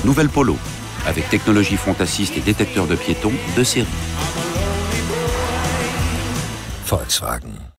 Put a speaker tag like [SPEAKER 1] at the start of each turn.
[SPEAKER 1] Nouvelle Polo, avec technologie front assist et détecteur de piétons de série.
[SPEAKER 2] Volkswagen.